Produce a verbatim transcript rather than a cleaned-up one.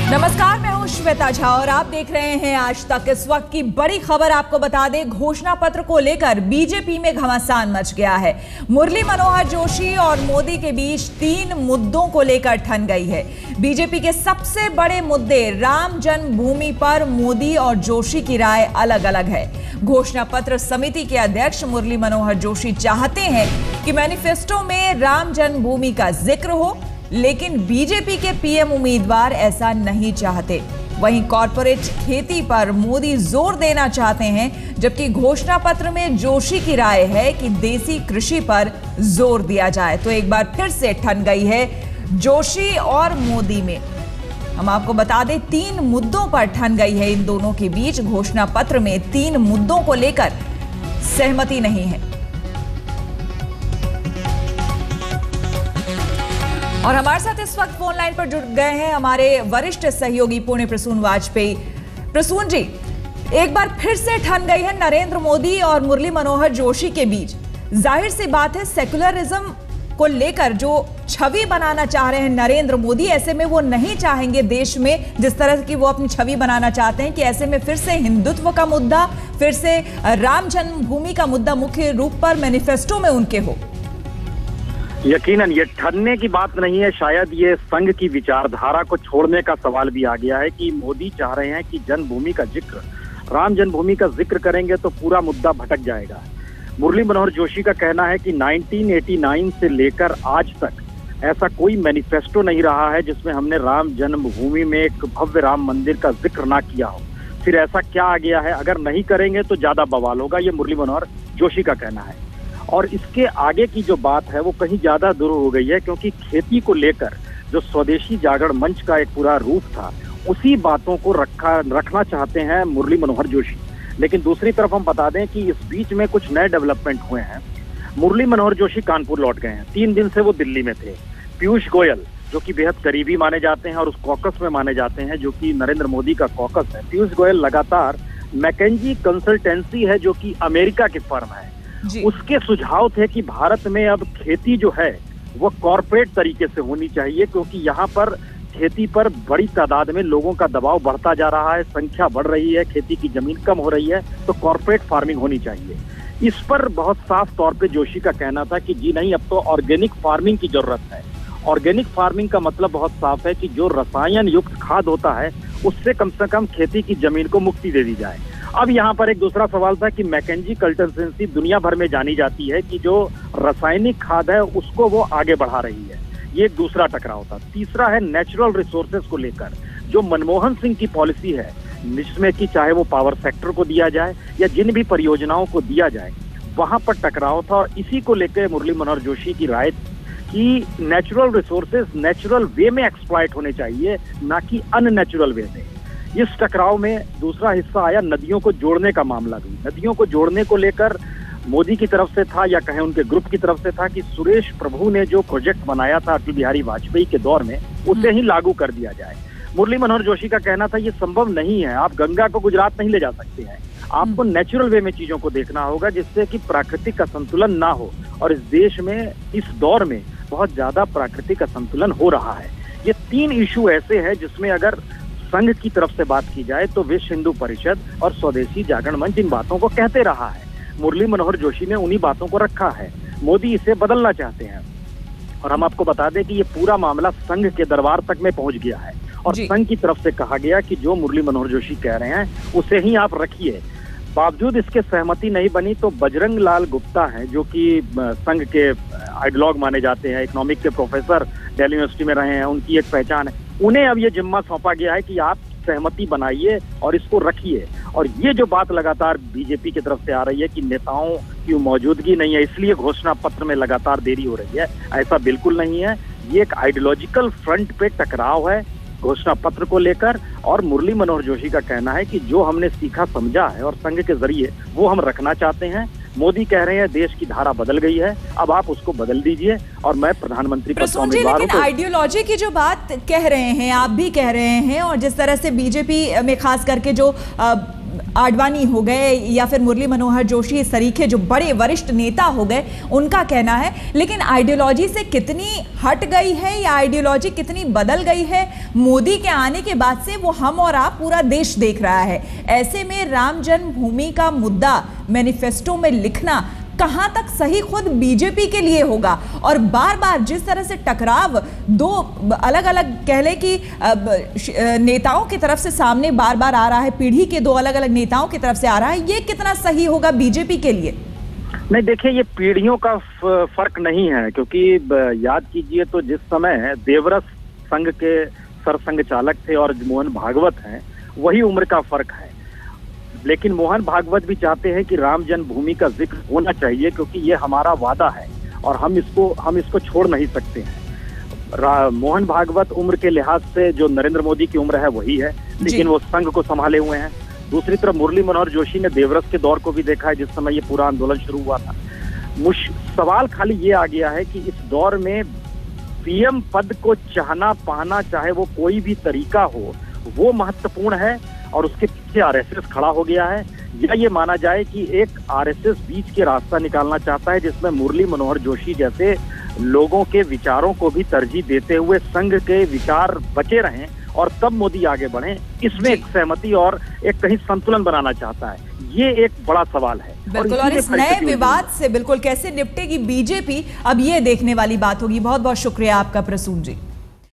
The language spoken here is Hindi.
नमस्कार, मैं हूं श्वेता झा और आप देख रहे हैं आज तक। इस वक्त की बड़ी खबर आपको बता दें, घोषणा पत्र को लेकर बीजेपी में घमासान मच गया है। मुरली मनोहर जोशी और मोदी के बीच तीन मुद्दों को लेकर ठन गई है। बीजेपी के सबसे बड़े मुद्दे राम जन्मभूमि पर मोदी और जोशी की राय अलग अलग है। घोषणा पत्र समिति के अध्यक्ष मुरली मनोहर जोशी चाहते हैं कि मैनिफेस्टो में राम जन्मभूमि का जिक्र हो, लेकिन बीजेपी के पीएम उम्मीदवार ऐसा नहीं चाहते। वहीं कॉर्पोरेट खेती पर मोदी जोर देना चाहते हैं, जबकि घोषणा पत्र में जोशी की राय है कि देसी कृषि पर जोर दिया जाए। तो एक बार फिर से ठन गई है जोशी और मोदी में। हम आपको बता दें, तीन मुद्दों पर ठन गई है इन दोनों के बीच। घोषणा पत्र में तीन मुद्दों को लेकर सहमति नहीं है। और हमारे साथ इस वक्त फोन लाइन पर जुड़ गए हैं हमारे वरिष्ठ सहयोगी पुण्य प्रसून वाजपेयी। प्रसून जी, एक बार फिर से ठन गई है नरेंद्र मोदी और मुरली मनोहर जोशी के बीच। जाहिर सी बात है, सेकुलरिज्म को लेकर जो छवि बनाना चाह रहे हैं नरेंद्र मोदी, ऐसे में वो नहीं चाहेंगे देश में जिस तरह की वो अपनी छवि बनाना चाहते हैं कि ऐसे में फिर से हिंदुत्व का मुद्दा, फिर से राम जन्मभूमि का मुद्दा मुख्य रूप पर मैनिफेस्टो में उनके हो। यकीनन ये ठनने की बात नहीं है, शायद ये संघ की विचारधारा को छोड़ने का सवाल भी आ गया है कि मोदी चाह रहे हैं कि जन्मभूमि का जिक्र, राम जन्मभूमि का जिक्र करेंगे तो पूरा मुद्दा भटक जाएगा। मुरली मनोहर जोशी का कहना है कि उन्नीस सौ नवासी से लेकर आज तक ऐसा कोई मैनिफेस्टो नहीं रहा है जिसमें हमने राम जन्मभूमि में एक भव्य राम मंदिर का जिक्र ना किया हो। फिर ऐसा क्या आ गया है, अगर नहीं करेंगे तो ज्यादा बवाल होगा, ये मुरली मनोहर जोशी का कहना है। और इसके आगे की जो बात है वो कहीं ज्यादा दूर हो गई है, क्योंकि खेती को लेकर जो स्वदेशी जागरण मंच का एक पूरा रूप था, उसी बातों को रखा रखना चाहते हैं मुरली मनोहर जोशी। लेकिन दूसरी तरफ हम बता दें कि इस बीच में कुछ नए डेवलपमेंट हुए हैं। मुरली मनोहर जोशी कानपुर लौट गए हैं, तीन दिन से वो दिल्ली में थे। पीयूष गोयल जो कि बेहद करीबी माने जाते हैं और उस कॉकस में माने जाते हैं जो कि नरेंद्र मोदी का कॉकस है। पीयूष गोयल लगातार मैकेंजी कंसल्टेंसी है जो कि अमेरिका की फर्म है, उसके सुझाव थे कि भारत में अब खेती जो है वो कॉर्पोरेट तरीके से होनी चाहिए, क्योंकि यहाँ पर खेती पर बड़ी तादाद में लोगों का दबाव बढ़ता जा रहा है, संख्या बढ़ रही है, खेती की जमीन कम हो रही है, तो कॉर्पोरेट फार्मिंग होनी चाहिए। इस पर बहुत साफ तौर पे जोशी का कहना था कि जी नहीं, अब तो ऑर्गेनिक फार्मिंग की जरूरत है। ऑर्गेनिक फार्मिंग का मतलब बहुत साफ है कि जो रसायन युक्त खाद होता है उससे कम से कम खेती की जमीन को मुक्ति दे दी जाए। अब यहाँ पर एक दूसरा सवाल था कि मैकेंजी कंसल्टेंसी दुनिया भर में जानी जाती है कि जो रासायनिक खाद है उसको वो आगे बढ़ा रही है, ये एक दूसरा टकराव था। तीसरा है नेचुरल रिसोर्सेज को लेकर जो मनमोहन सिंह की पॉलिसी है, जिसमें कि चाहे वो पावर सेक्टर को दिया जाए या जिन भी परियोजनाओं को दिया जाए, वहां पर टकराव था। और इसी को लेकर मुरली मनोहर जोशी की राय कि नेचुरल रिसोर्सेज नेचुरल वे में एक्सप्लॉइट होने चाहिए, ना कि अननेचुरल वे में। इस टकराव में दूसरा हिस्सा आया नदियों को जोड़ने का मामला भी। नदियों को जोड़ने को लेकर मोदी की तरफ से था या कहें उनके ग्रुप की तरफ से था कि सुरेश प्रभु ने जो प्रोजेक्ट बनाया था अटल बिहारी वाजपेयी के दौर में, उसे ही लागू कर दिया जाए। मुरली मनोहर जोशी का कहना था ये संभव नहीं है, आप गंगा को गुजरात नहीं ले जा सकते हैं, आपको नेचुरल वे में चीजों को देखना होगा जिससे कि प्राकृतिक का संतुलन ना हो। और इस देश में इस दौर में बहुत ज्यादा प्राकृतिक असंतुलन हो रहा है। ये तीन इशू ऐसे हैं जिसमें अगर संघ की तरफ से बात की जाए तो विश्व हिंदू परिषद और स्वदेशी जागरण मंच इन बातों को कहते रहा है। मुरली मनोहर जोशी ने उन्हीं बातों को रखा है, मोदी इसे बदलना चाहते हैं। और हम आपको बता दें कि ये पूरा मामला संघ के दरबार तक में पहुंच गया है और संघ की तरफ से कहा गया कि जो मुरली मनोहर जोशी कह रहे हैं उसे ही आप रखिए। बावजूद इसके सहमति नहीं बनी तो बजरंग लाल गुप्ता हैं जो कि संघ के आइडियोलॉग माने जाते हैं, इकोनॉमिक के प्रोफेसर, दिल्ली यूनिवर्सिटी में रहे हैं, उनकी एक पहचान है, उन्हें अब ये जिम्मा सौंपा गया है कि आप सहमति बनाइए और इसको रखिए। और ये जो बात लगातार बीजेपी की तरफ से आ रही है कि नेताओं की मौजूदगी नहीं है इसलिए घोषणा पत्र में लगातार देरी हो रही है, ऐसा बिल्कुल नहीं है। ये एक आइडियोलॉजिकल फ्रंट पे टकराव है घोषणा पत्र को लेकर। और मुरली मनोहर जोशी का कहना है कि जो हमने सीखा समझा है और संघ के जरिए वो हम रखना चाहते हैं। मोदी कह रहे हैं देश की धारा बदल गई है, अब आप उसको बदल दीजिए और मैं प्रधानमंत्री पद का उम्मीदवार हूं। लेकिन आइडियोलॉजी की जो बात कह रहे हैं, आप भी कह रहे हैं, और जिस तरह से बीजेपी में खास करके जो आडवाणी हो गए या फिर मुरली मनोहर जोशी इस तरीके जो बड़े वरिष्ठ नेता हो गए, उनका कहना है। लेकिन आइडियोलॉजी से कितनी हट गई है या आइडियोलॉजी कितनी बदल गई है मोदी के आने के बाद से, वो हम और आप पूरा देश देख रहा है। ऐसे में राम जन्मभूमि का मुद्दा मैनिफेस्टो में लिखना कहां तक सही खुद बीजेपी के लिए होगा। और बार बार जिस तरह से टकराव दो अलग अलग कह ले कि नेताओं की तरफ से सामने बार बार आ रहा है, पीढ़ी के दो अलग अलग नेताओं की तरफ से आ रहा है, ये कितना सही होगा बीजेपी के लिए? नहीं, देखिए, ये पीढ़ियों का फर्क नहीं है, क्योंकि याद कीजिए तो जिस समय देवरस संघ के सरसंघ चालक थे और मोहन भागवत हैं, वही उम्र का फर्क है। लेकिन मोहन भागवत भी चाहते हैं कि राम जन्मभूमि का जिक्र होना चाहिए, क्योंकि ये हमारा वादा है और हम इसको हम इसको छोड़ नहीं सकते हैं। मोहन भागवत उम्र के लिहाज से जो नरेंद्र मोदी की उम्र है वही है, लेकिन वो संघ को संभाले हुए हैं। दूसरी तरफ मुरली मनोहर जोशी ने देवरस के दौर को भी देखा है, जिस समय ये पूरा आंदोलन शुरू हुआ था। मुश सवाल खाली ये आ गया है कि इस दौर में पीएम पद को चाहना पाना, चाहे वो कोई भी तरीका हो, वो महत्वपूर्ण है और उसके पीछे आरएसएस खड़ा हो गया है, या ये माना जाए कि एक आरएसएस बीच के रास्ता निकालना चाहता है जिसमें मुरली मनोहर जोशी जैसे लोगों के विचारों को भी तरजीह देते हुए संघ के विचार बचे रहें और तब मोदी आगे बढ़े। इसमें एक सहमति और एक कहीं संतुलन बनाना चाहता है। ये एक बड़ा सवाल है। बिल्कुल, और इस नए विवाद से बिल्कुल कैसे निपटेगी बीजेपी, अब ये देखने वाली बात होगी। बहुत बहुत शुक्रिया आपका प्रसून जी।